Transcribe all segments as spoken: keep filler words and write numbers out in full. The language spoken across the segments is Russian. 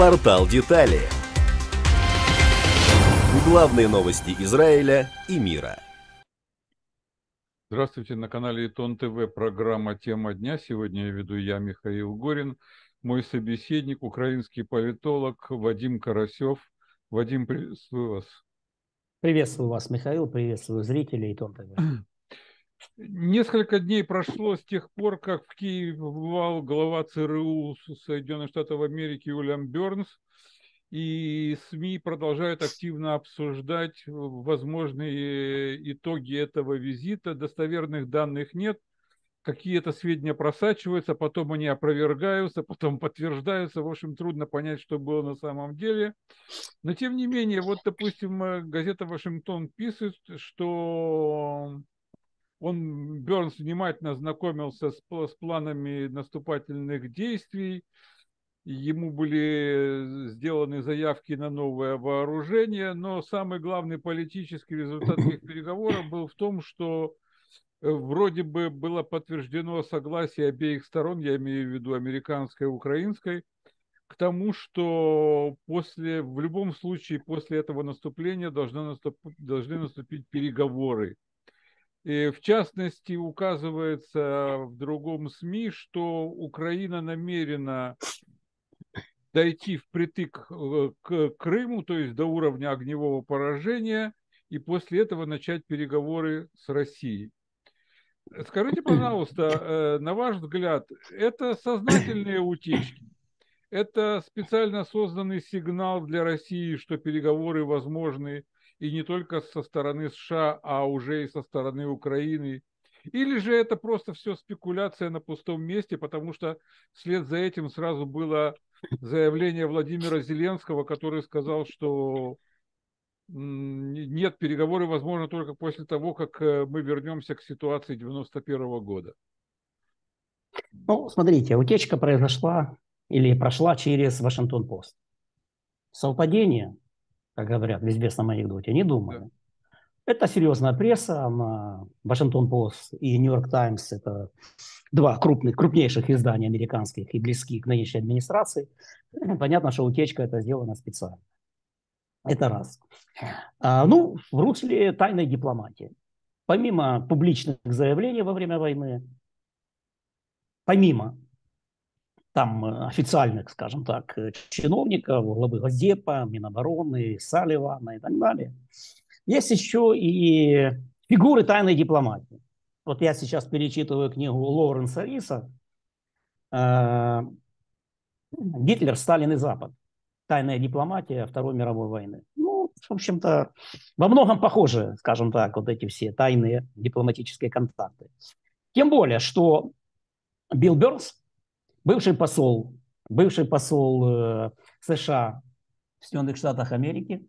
Портал Детали. Главные новости Израиля и мира. Здравствуйте, на канале Итон ТВ программа «Тема дня». Сегодня я веду я, Михаил Горин. Мой собеседник, украинский политолог Вадим Карасев. Вадим, приветствую вас. Приветствую вас, Михаил, приветствую зрителей Итон ТВ. Несколько дней прошло с тех пор, как в Киеве побывал глава ЦРУ Соединенных Штатов Америки Уильям Бернс, и СМИ продолжают активно обсуждать возможные итоги этого визита. Достоверных данных нет, какие-то сведения просачиваются, потом они опровергаются, потом подтверждаются. В общем, трудно понять, что было на самом деле. Но, тем не менее, вот, допустим, газета «Вашингтон» пишет, что он, Бернс, внимательно ознакомился с, с планами наступательных действий. Ему были сделаны заявки на новое вооружение, но самый главный политический результат этих переговоров был в том, что вроде бы было подтверждено согласие обеих сторон, я имею в виду американской и украинской, к тому, что после, в любом случае после этого наступления должны, наступ, должны наступить переговоры. И в частности, указывается в другом СМИ, что Украина намерена дойти впритык к Крыму, то есть до уровня огневого поражения, и после этого начать переговоры с Россией. Скажите, пожалуйста, на ваш взгляд, это сознательные утечки? Это специально созданный сигнал для России, что переговоры возможны и не только со стороны США, а уже и со стороны Украины? Или же это просто все спекуляция на пустом месте, потому что вслед за этим сразу было заявление Владимира Зеленского, который сказал, что нет, переговоры возможны только после того, как мы вернемся к ситуации девяносто первого года. Ну, смотрите, утечка произошла или прошла через Вашингтон-Пост. Совпадение, как говорят в известном анекдоте, не думаю. Да. Это серьезная пресса, Вашингтон-Пост и Нью-Йорк Таймс – это два крупных, крупнейших издания американских и близких к нынешней администрации. Понятно, что утечка это сделана специально. Это раз. А, ну, в русле тайной дипломатии. Помимо публичных заявлений во время войны, помимо там официальных, скажем так, чиновников, главы Госдепа, Минобороны, Салливана и так далее, есть еще и фигуры тайной дипломатии. Вот я сейчас перечитываю книгу Лоуренса Риса «Гитлер, Сталин и Запад. Тайная дипломатия Второй мировой войны». Ну, в общем-то, во многом похожи, скажем так, вот эти все тайные дипломатические контакты. Тем более, что Билл Бернс, бывший посол, бывший посол США в Соединенных Штатах Америки,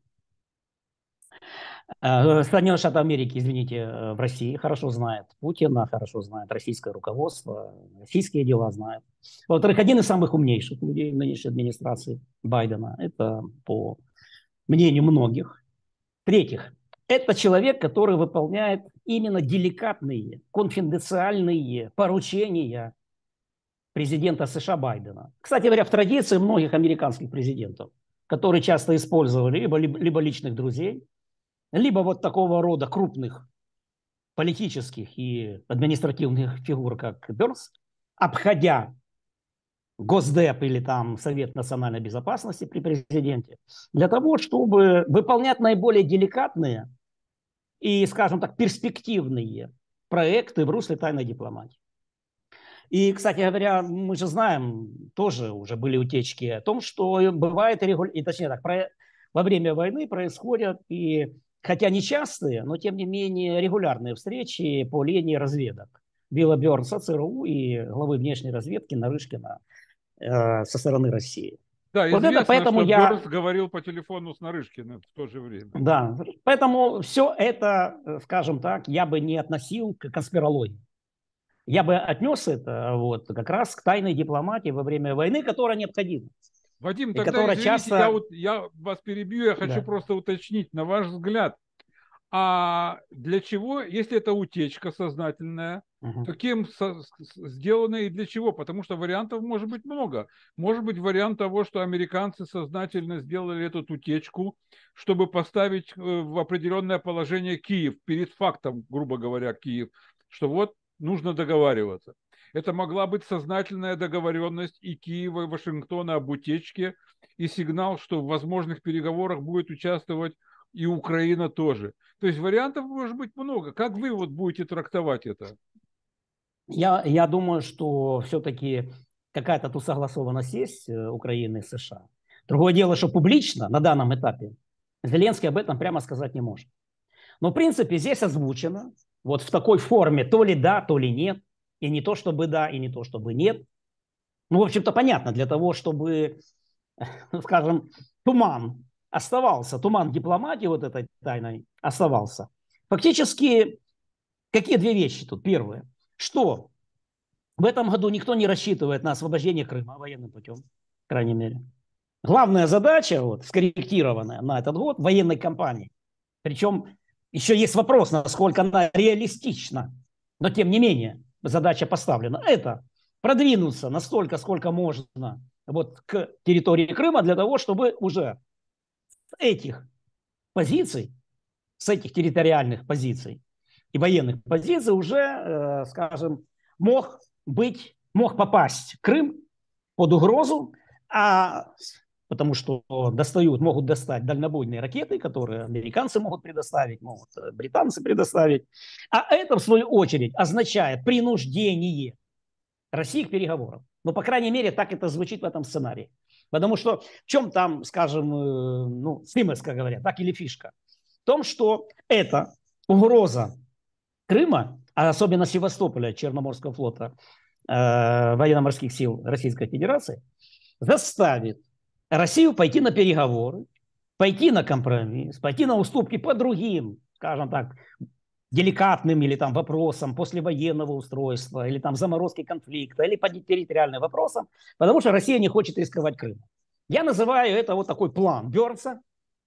Соединенных Штатов Америки, извините, в России, хорошо знает Путина, хорошо знает российское руководство, российские дела знает. Во-вторых, один из самых умнейших людей в нынешней администрации Байдена, это по мнению многих. В-третьих, это человек, который выполняет именно деликатные, конфиденциальные поручения президента США Байдена. Кстати говоря, в традиции многих американских президентов, которые часто использовали либо, либо личных друзей, либо вот такого рода крупных политических и административных фигур, как Бернс, обходя Госдеп или там Совет национальной безопасности при президенте, для того, чтобы выполнять наиболее деликатные и, скажем так, перспективные проекты в русле тайной дипломатии. И, кстати говоря, мы же знаем, тоже уже были утечки о том, что бывает, и, точнее так, про, во время войны происходят и хотя нечастые, но тем не менее регулярные встречи по линии разведок Билла Бернса, ЦРУ и главы внешней разведки Нарышкина э, со стороны России. Да, вот известно, это, поэтому что я... Бернс говорил по телефону с Нарышкиным в то же время. Да, поэтому все это, скажем так, я бы не относил к конспирологии. Я бы отнес это вот, как раз к тайной дипломатии во время войны, которая необходима. Вадим, и тогда которая извините, часто... я, вот, я вас перебью, я хочу да. просто уточнить, на ваш взгляд, а для чего, если это утечка сознательная, Угу. Каким сделано и для чего? Потому что вариантов может быть много. Может быть вариант того, что американцы сознательно сделали эту утечку, чтобы поставить в определенное положение Киев, перед фактом, грубо говоря, Киев, что вот нужно договариваться. Это могла быть сознательная договоренность и Киева, и Вашингтона об утечке, и сигнал, что в возможных переговорах будет участвовать и Украина тоже. То есть вариантов может быть много. Как вы вот будете трактовать это? Я, я думаю, что все-таки какая-то тут согласованность есть Украины и США. Другое дело, что публично на данном этапе Зеленский об этом прямо сказать не может. Но, в принципе, здесь озвучено вот в такой форме то ли да, то ли нет. И не то, чтобы да, и не то, чтобы нет. Ну, в общем-то, понятно, для того, чтобы, скажем, туман оставался, туман дипломатии вот этой тайной оставался. Фактически, какие две вещи тут? Первое, что в этом году никто не рассчитывает на освобождение Крыма военным путем, по крайней мере. Главная задача, вот, скорректированная на этот год, военной кампании. Причем еще есть вопрос, насколько она реалистична, но тем не менее задача поставлена. Это продвинуться настолько, сколько можно вот, к территории Крыма для того, чтобы уже с этих позиций, с этих территориальных позиций и военных позиций уже, э, скажем, мог быть, мог попасть Крым под угрозу, а, потому что достают, могут достать дальнобойные ракеты, которые американцы могут предоставить, могут британцы предоставить. А это, в свою очередь, означает принуждение России к переговорам. Ну, по крайней мере, так это звучит в этом сценарии. Потому что в чем там, скажем, ну, стимовская говоря, так или фишка? В том, что это угроза Крыма, а особенно Севастополя, Черноморского флота, э, военно-морских сил Российской Федерации, заставит Россию пойти на переговоры, пойти на компромисс, пойти на уступки по другим, скажем так, деликатным или там вопросам послевоенного устройства, или там заморозки конфликта, или по территориальным вопросам, потому что Россия не хочет рисковать Крымом. Я называю это вот такой план Бёрнса,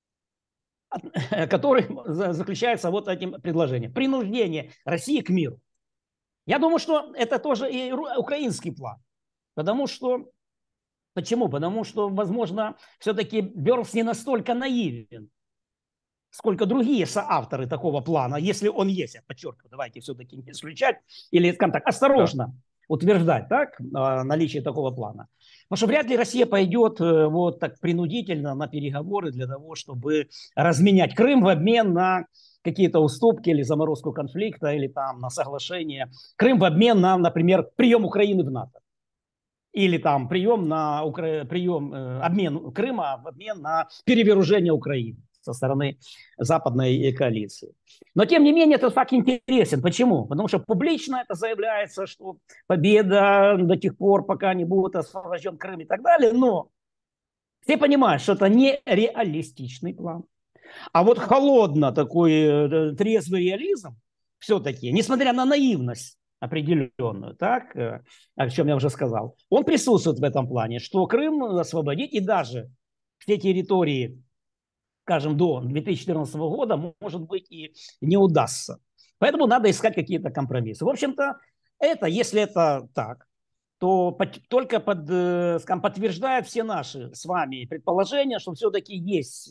который заключается вот этим предложением. Принуждение России к миру. Я думаю, что это тоже и украинский план. Потому что, почему? Потому что, возможно, все-таки Бёрнс не настолько наивен, сколько другие соавторы такого плана, если он есть, я подчеркиваю, давайте все-таки не исключать, или, скажем так, осторожно да. утверждать так, наличие такого плана. Потому что вряд ли Россия пойдет вот так принудительно на переговоры для того, чтобы разменять Крым в обмен на какие-то уступки или заморозку конфликта, или там на соглашение. Крым в обмен на, например, прием Украины в НАТО. Или там прием, на, прием обмен Крыма в обмен на перевооружение Украины со стороны западной коалиции. Но, тем не менее, этот факт интересен. Почему? Потому что публично это заявляется, что победа до тех пор, пока не будет освобожден Крым и так далее. Но все понимают, что это не реалистичный план. А вот холодно такой трезвый реализм все-таки, несмотря на наивность определенную, так, о чем я уже сказал, он присутствует в этом плане, что Крым освободить и даже все территории, скажем, до две тысячи четырнадцатого года, может быть, и не удастся. Поэтому надо искать какие-то компромиссы. В общем-то, это, если это так, то под, только под, скажем, подтверждает все наши с вами предположения, что все-таки есть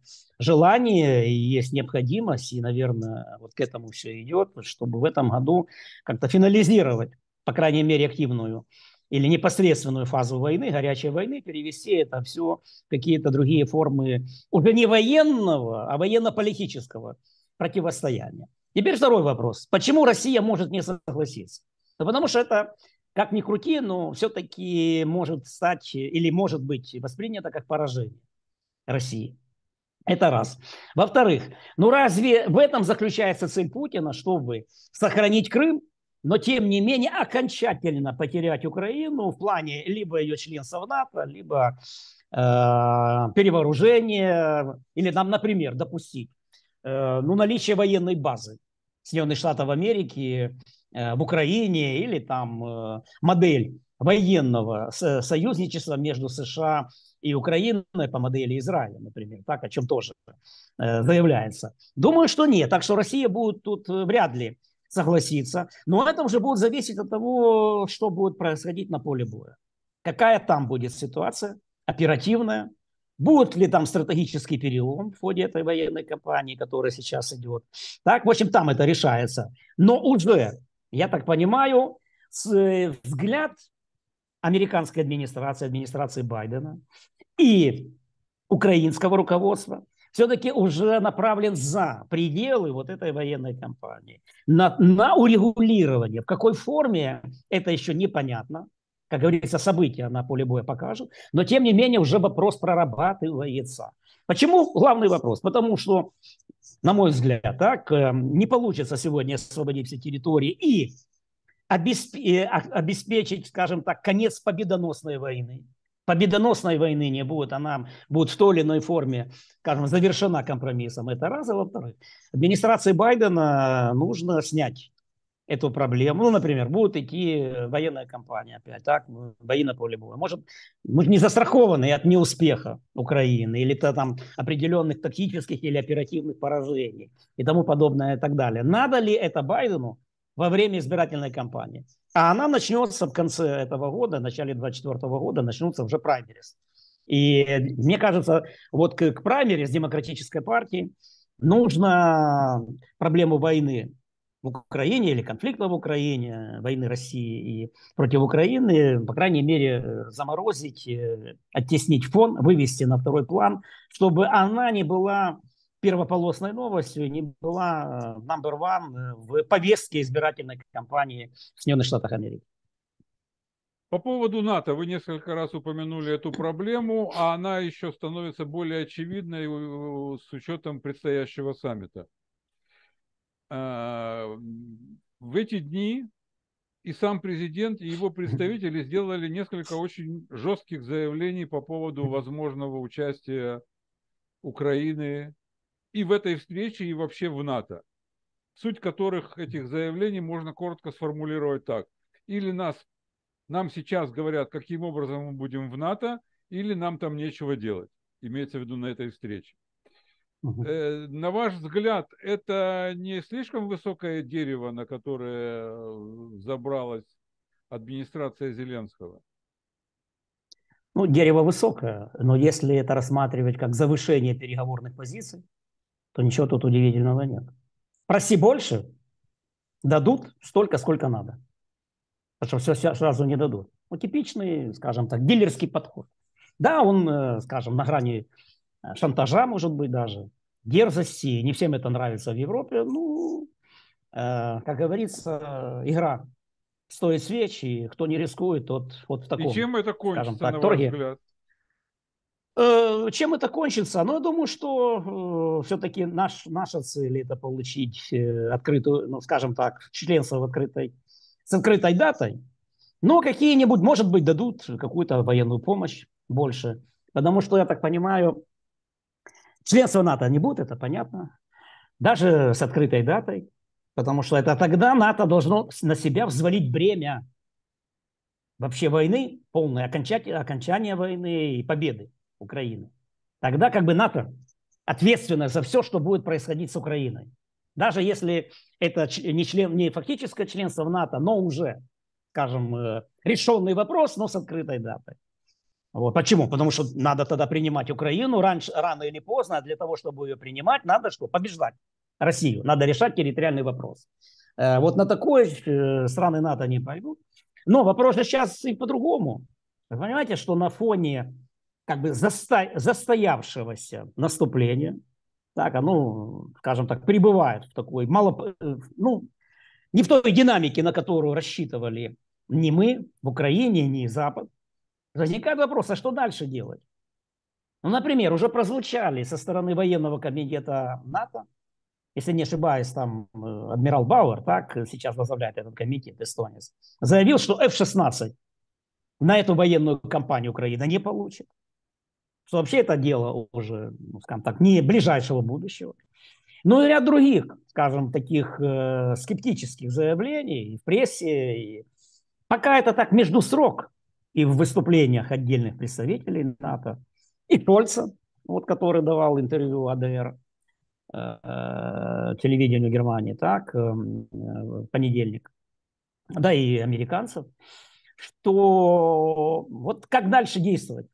желание и есть необходимость, и, наверное, вот к этому все идет, чтобы в этом году как-то финализировать, по крайней мере, активную или непосредственную фазу войны, горячей войны, перевести это все в какие-то другие формы уже не военного, а военно-политического противостояния. Теперь второй вопрос. Почему Россия может не согласиться? Да потому что это, как ни крути, но все-таки может стать или может быть воспринято как поражение России. Это раз. Во-вторых, ну разве в этом заключается цель Путина, чтобы сохранить Крым, но тем не менее окончательно потерять Украину в плане либо ее членства в НАТО, либо э, перевооружения, или нам, например, допустить э, ну, наличие военной базы Соединенных Штатов Америки э, в Украине, или там э, модель военного союзничества между США и Украиной по модели Израиля, например, так, о чем тоже э, заявляется. Думаю, что нет. Так что Россия будет тут вряд ли согласиться. Но это уже будет зависеть от того, что будет происходить на поле боя. Какая там будет ситуация оперативная, будет ли там стратегический перелом в ходе этой военной кампании, которая сейчас идет. Так, в общем, там это решается. Но уже, я так понимаю, взгляд американской администрации, администрации Байдена и украинского руководства все-таки уже направлен за пределы вот этой военной кампании. На, на урегулирование. В какой форме, это еще непонятно. Как говорится, события на поле боя покажут. Но, тем не менее, уже вопрос прорабатывается. Почему главный вопрос? Потому что, на мой взгляд, так, не получится сегодня освободить все территории и обеспечить, скажем так, конец победоносной войны. Победоносной войны не будет, она будет в той или иной форме, скажем, завершена компромиссом. Это раз. А во-вторых, администрации Байдена нужно снять эту проблему. Ну, например, будет идти военная кампания опять, так, бои на поле боя. Может, мы не застрахованы от неуспеха Украины или -то там определенных тактических или оперативных поражений и тому подобное и так далее. Надо ли это Байдену во время избирательной кампании? А она начнется в конце этого года, в начале двадцать четвёртого года, начнутся уже праймерис. И мне кажется, вот к, к праймерис демократической партии нужно проблему войны в Украине или конфликта в Украине, войны России и против Украины, по крайней мере, заморозить, оттеснить фон, вывести на второй план, чтобы она не была первополосной новостью, не была number one в повестке избирательной кампании в Соединенных Штатах Америки. По поводу НАТО вы несколько раз упомянули эту проблему, а она еще становится более очевидной с учетом предстоящего саммита. В эти дни и сам президент, и его представители сделали несколько очень жестких заявлений по поводу возможного участия Украины и в этой встрече, и вообще в НАТО. Суть которых этих заявлений можно коротко сформулировать так. Или нас, нам сейчас говорят, каким образом мы будем в НАТО, или нам там нечего делать. Имеется в виду на этой встрече. Uh-huh. На ваш взгляд, это не слишком высокое дерево, на которое забралась администрация Зеленского? Ну, дерево высокое, но если это рассматривать как завышение переговорных позиций, то ничего тут удивительного нет. Проси больше, дадут столько, сколько надо. Потому что все сразу не дадут. Ну, типичный, скажем так, дилерский подход. Да, он, скажем, на грани шантажа, может быть, даже, дерзости. Не всем это нравится в Европе. Ну, э, как говорится, игра стоит свечи, кто не рискует, тот вот в таком. И чем это кончится, так, на торге. ваш взгляд? Э, чем это кончится? Ну, я думаю, что э, все-таки наш, наша цель – это получить э, открытую, ну, скажем так, членство в открытой, с открытой датой. Но какие-нибудь, может быть, дадут какую-то военную помощь больше. Потому что, я так понимаю, членство НАТО не будет, это понятно. Даже с открытой датой. Потому что это тогда НАТО должно на себя взвалить бремя вообще войны, полное окончание, окончание войны и победы Украины. Тогда как бы НАТО ответственно за все, что будет происходить с Украиной. Даже если это не, член, не фактическое членство в НАТО, но уже, скажем, решенный вопрос, но с открытой датой. Вот. Почему? Потому что надо тогда принимать Украину раньше, рано или поздно, а для того, чтобы ее принимать, надо что? Побеждать Россию. Надо решать территориальный вопрос. Вот на такой страны НАТО не пойдут. Но вопрос же сейчас и по-другому. Вы понимаете, что на фоне как бы засто... застоявшегося наступления, так, оно, скажем так, пребывает в такой мало, ну, не в той динамике, на которую рассчитывали ни мы в Украине, ни Запад. Возникает вопрос, а что дальше делать? Ну, например, уже прозвучали со стороны военного комитета НАТО, если не ошибаюсь, там адмирал Бауэр, так, сейчас возглавляет этот комитет, эстонец, заявил, что эф шестнадцать на эту военную кампанию Украина не получит. Что вообще это дело уже, ну, скажем так, не ближайшего будущего. Ну и ряд других, скажем, таких э, скептических заявлений в прессе. И пока это так между строк и в выступлениях отдельных представителей НАТО. И Шольца, вот, который давал интервью АДР, телевидению Германии, так, в понедельник, да и американцев, что вот как дальше действовать?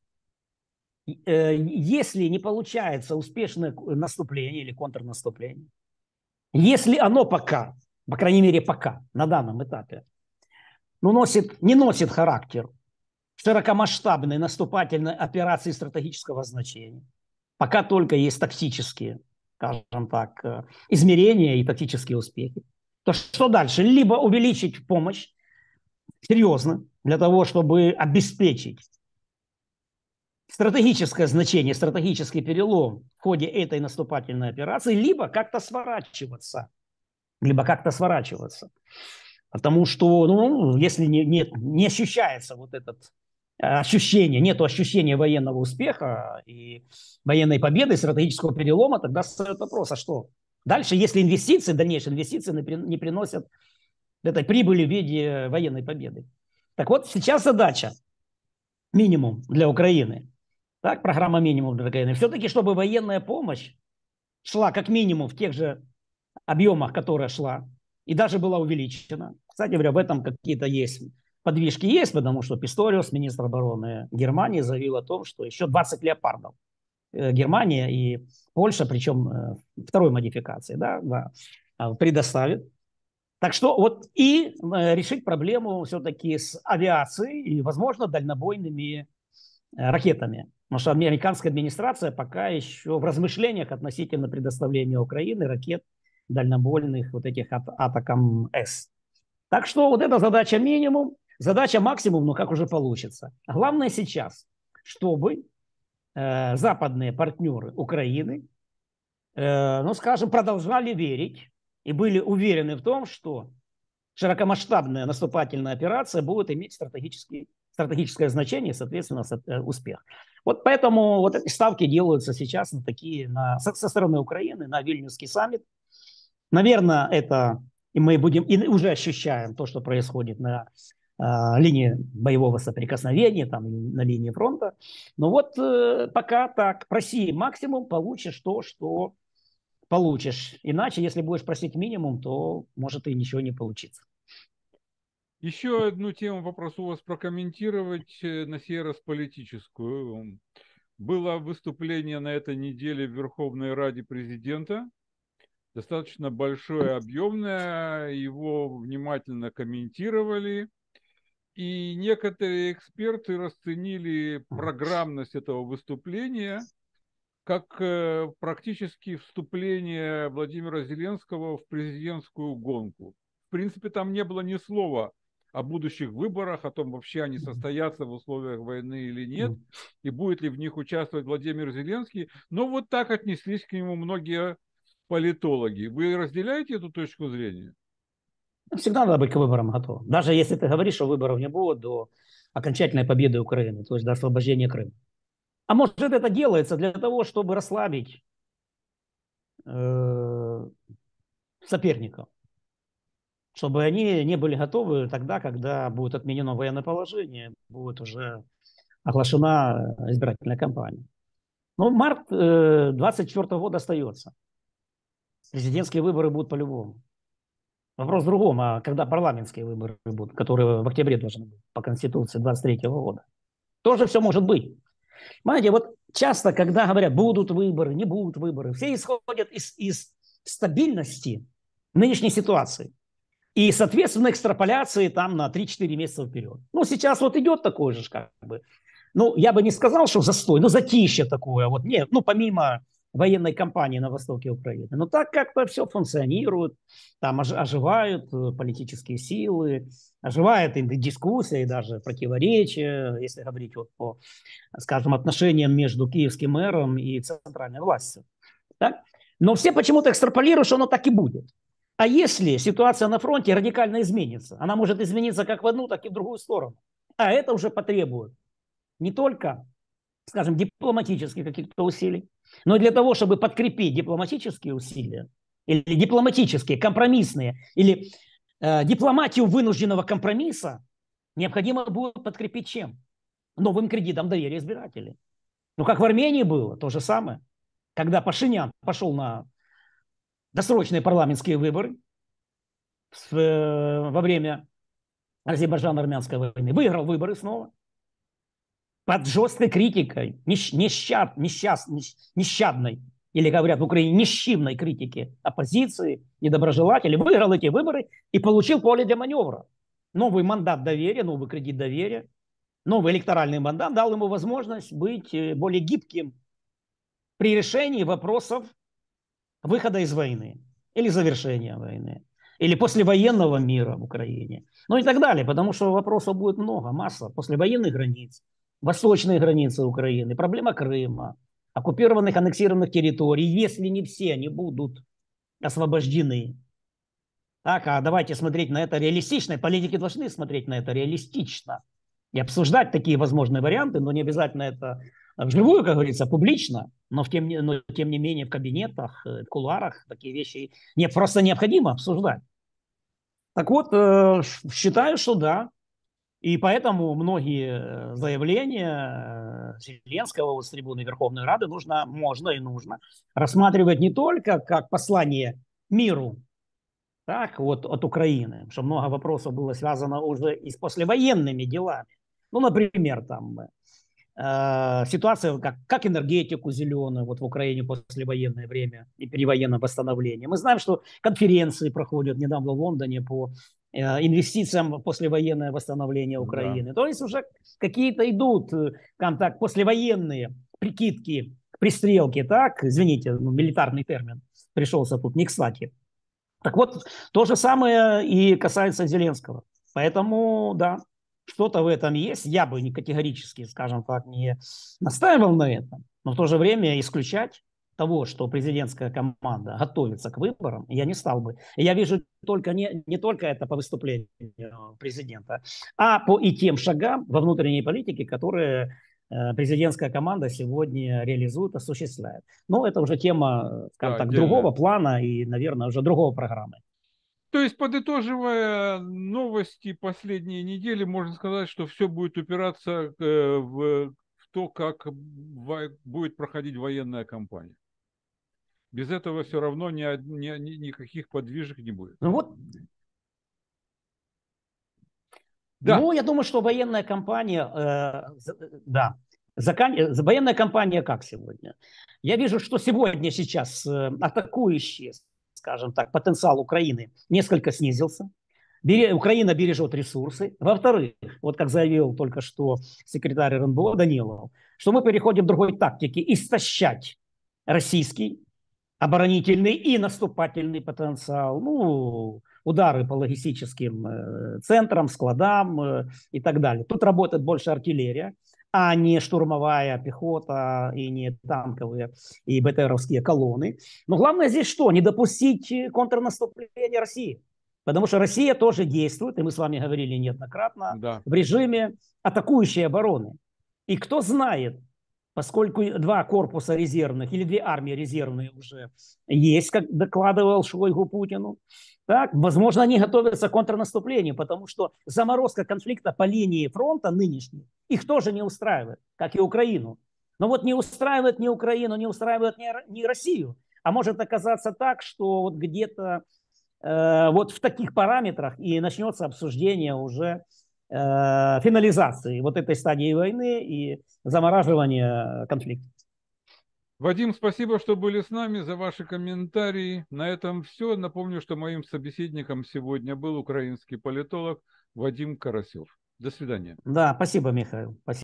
Если не получается успешное наступление или контрнаступление, если оно пока, по крайней мере пока, на данном этапе, ну, носит, не носит характер широкомасштабной наступательной операции стратегического значения, пока только есть тактические, скажем так, измерения и тактические успехи, то что дальше? Либо увеличить помощь серьезно для того, чтобы обеспечить стратегическое значение, стратегический перелом в ходе этой наступательной операции, либо как-то сворачиваться, либо как-то сворачиваться. Потому что, ну, если не, не, не ощущается вот этот ощущение, нету ощущения военного успеха и военной победы, стратегического перелома, тогда встает вопрос, а что? Дальше, если инвестиции, дальнейшие инвестиции не приносят этой прибыли в виде военной победы. Так вот, сейчас задача минимум для Украины. Так, программа минимум для Украины. Все-таки, чтобы военная помощь шла как минимум в тех же объемах, которая шла, и даже была увеличена. Кстати говоря, в этом какие-то есть подвижки есть, потому что Писториус, министр обороны Германии, заявил о том, что еще двадцать леопардов Германия и Польша, причем второй модификации, да, да, предоставит. Так что вот и решить проблему все-таки с авиацией и, возможно, дальнобойными ракетами. Потому что американская администрация пока еще в размышлениях относительно предоставления Украины ракет дальнобойных вот этих от Атакам-С. Так что вот эта задача минимум, задача максимум, ну как уже получится. Главное сейчас, чтобы э, западные партнеры Украины, э, ну скажем, продолжали верить и были уверены в том, что широкомасштабная наступательная операция будет иметь стратегический, стратегическое значение и, соответственно, успех. Вот поэтому вот эти ставки делаются сейчас на такие, на, со, со стороны Украины на Вильнюсский саммит. Наверное, это, и мы будем, и уже ощущаем то, что происходит на э, линии боевого соприкосновения, там, на линии фронта. Но вот э, пока так, проси максимум, получишь то, что получишь. Иначе, если будешь просить минимум, то может и ничего не получится. Еще одну тему попрошу вас прокомментировать, на сей раз политическую. Было выступление на этой неделе в Верховной Раде президента, достаточно большое, объемное, его внимательно комментировали, и некоторые эксперты расценили программность этого выступления как практически вступление Владимира Зеленского в президентскую гонку. В принципе, там не было ни слова о будущих выборах, о том, вообще они состоятся в условиях войны или нет, и будет ли в них участвовать Владимир Зеленский. Но вот так отнеслись к нему многие политологи. Вы разделяете эту точку зрения? Всегда надо быть к выборам готовым. Даже если ты говоришь, что выборов не будет до окончательной победы Украины, то есть до освобождения Крыма. А может, это делается для того, чтобы расслабить э, соперников, чтобы они не были готовы тогда, когда будет отменено военное положение, будет уже оглашена избирательная кампания. Но март э, двадцать четвёртого года остается. Президентские выборы будут по-любому. Вопрос в другом, а когда парламентские выборы будут, которые в октябре должны быть по Конституции двадцать третьего года. Тоже все может быть. Понимаете, вот часто, когда говорят, будут выборы, не будут выборы, все исходят из, из стабильности нынешней ситуации. И, соответственно, экстраполяции там на три-четыре месяца вперед. Ну, сейчас вот идет такой же, как бы, ну, я бы не сказал, что застой, но затишье такое. Вот нет, ну, помимо военной кампании на востоке Украины. Но так как-то все функционирует, там оживают политические силы, оживает и дискуссия, и даже противоречия, если говорить вот по, скажем, отношениям между киевским мэром и центральной властью. Так? Но все почему-то экстраполируют, что оно так и будет. А если ситуация на фронте радикально изменится, она может измениться как в одну, так и в другую сторону. А это уже потребует не только, скажем, дипломатических каких-то усилий, но и для того, чтобы подкрепить дипломатические усилия, или дипломатические, компромиссные, или э, дипломатию вынужденного компромисса, необходимо будет подкрепить чем? Новым кредитом доверия избирателей. Ну, как в Армении было, то же самое. Когда Пашинян пошел на досрочные парламентские выборы в, во время Азербайджано-армянской войны, выиграл выборы снова под жесткой критикой, нещад, нещад, нещадной, или говорят в Украине, нищивной критики оппозиции, недоброжелателей, выиграл эти выборы и получил поле для маневра. Новый мандат доверия, новый кредит доверия, новый электоральный мандат дал ему возможность быть более гибким при решении вопросов выхода из войны или завершения войны, или послевоенного мира в Украине, ну и так далее, потому что вопросов будет много, масса послевоенных границ, восточные границы Украины, проблема Крыма, оккупированных, аннексированных территорий, если не все они будут освобождены. Так, а давайте смотреть на это реалистично, политики должны смотреть на это реалистично и обсуждать такие возможные варианты, но не обязательно это вживую, как говорится, публично, но, в тем, но тем не менее в кабинетах, в кулуарах такие вещи не, просто необходимо обсуждать. Так вот, считаю, что да, и поэтому многие заявления Зеленского вот с трибуны Верховной Рады нужно, можно и нужно рассматривать не только как послание миру, так, вот, от Украины, потому что много вопросов было связано уже и с послевоенными делами. Ну, например, там э, ситуация, как, как энергетику зеленую вот в Украине послевоенное время и перевоенное восстановление. Мы знаем, что конференции проходят недавно в Лондоне по э, инвестициям в послевоенное восстановление Украины. Да. То есть уже какие-то идут контакт, послевоенные прикидки, пристрелки, так, извините, ну, милитарный термин пришелся тут не кстати. Так вот, то же самое и касается Зеленского. Поэтому, да, что-то в этом есть. Я бы не категорически, скажем так, не настаивал на этом. Но в то же время исключать того, что президентская команда готовится к выборам, я не стал бы. Я вижу только не, не только это по выступлению президента, а по и тем шагам во внутренней политике, которые президентская команда сегодня реализует, осуществляет. Но это уже тема, скажем да, так, другого плана и, наверное, уже другого программы. То есть, подытоживая новости последней недели, можно сказать, что все будет упираться в, в то, как будет проходить военная кампания. Без этого все равно ни, ни, никаких подвижек не будет. Ну вот. Да. Ну, я думаю, что военная кампания, э, да, закан... военная кампания как сегодня? Я вижу, что сегодня сейчас э, атакующий, скажем так, потенциал Украины несколько снизился. Бере... Украина бережет ресурсы. Во-вторых, вот как заявил только что секретарь эр эн бэ о Данилов, что мы переходим к другой тактике, истощать российский оборонительный и наступательный потенциал, ну, удары по логистическим э, центрам, складам э, и так далее. Тут работает больше артиллерия, а не штурмовая пехота и не танковые и бэ тэ эровские колонны. Но главное здесь что? Не допустить контрнаступления России. Потому что Россия тоже действует, и мы с вами говорили неоднократно, да, в режиме атакующей обороны. И кто знает, поскольку два корпуса резервных или две армии резервные уже есть, как докладывал Шойгу Путину, так, возможно, они готовятся к контрнаступлению, потому что заморозка конфликта по линии фронта нынешней их тоже не устраивает, как и Украину. Но вот не устраивает ни Украину, не устраивает ни, ни Россию. А может оказаться так, что вот где-то э, вот в таких параметрах и начнется обсуждение уже финализации вот этой стадии войны и замораживания конфликта. Вадим, спасибо, что были с нами, за ваши комментарии. На этом все. Напомню, что моим собеседником сегодня был украинский политолог Вадим Карасев. До свидания. Да, спасибо, Михаил. Спасибо.